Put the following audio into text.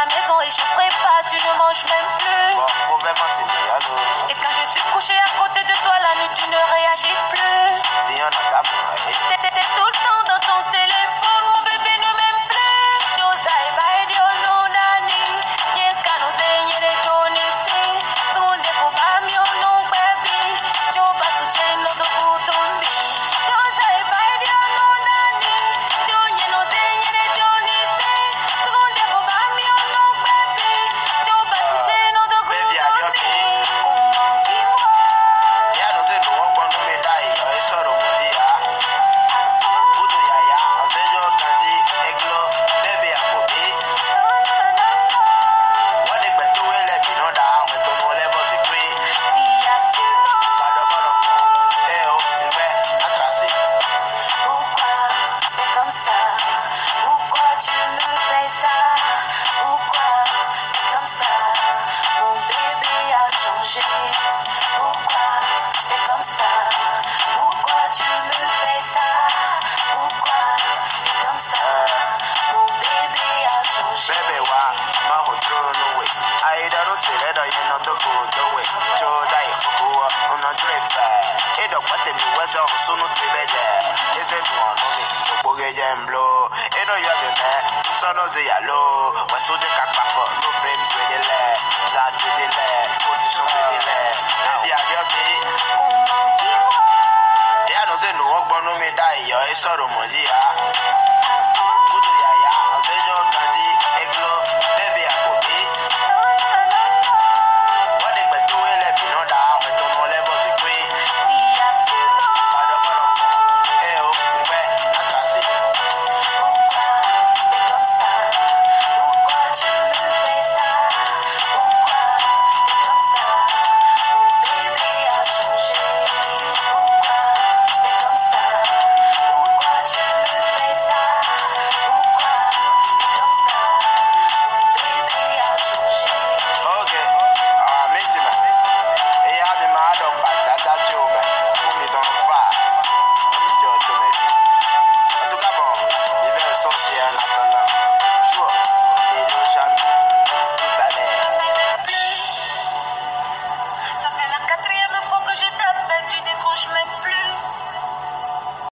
la maison et je prépare, tu ne manges même plus. Bon, faut même enseigner, allô. Et quand je suis couché à côté de toi la nuit, tu ne réagis plus. Dis on a qu'à parler. T'es tout le temps dans ton téléphone, mon bébé ne m'aime plus. Josai Baidio no nani, yen kanose yene jonisi. Sunde ko bamio no baby, jo basu cheno do butumbi. Josai Baidio no nani, jo yenose yene jonisi. Sunde ko bamio no baby, jo basu cheno do Baby, I love butumbi. you. Oh, dis-moi. Yeah, no say no one gonna me die. I saw the money, yeah. Buto ya ya, I say yo kanji, eglo, baby I go be. What they better way let me know that we don't know levels of green. Bad of eh oh, il fait la tracé. Pourquoi t'es comme ça? Pourquoi tu me fais ça? Pourquoi t'es comme ça? Mon bébé a changé. Pourquoi t'es comme ça? Pourquoi tu me fais ça? Pourquoi t'es comme ça? Mon bébé a changé. Baby wa, ma ho throw no way. I don't say that I ain't not the good the way. Joe die ho, I'm not drift. It don't what me was on so no to bed. Is it one on me? Boge jam blow. It no you have me. The sun is yellow. Was so the cat for no brain to the left. That to the left. Position to the left. Baby I just be. Comment dis-moi? Yeah, no say no walk no me die. Yo, it's all the money. Buto ya ya, I say yo kanji.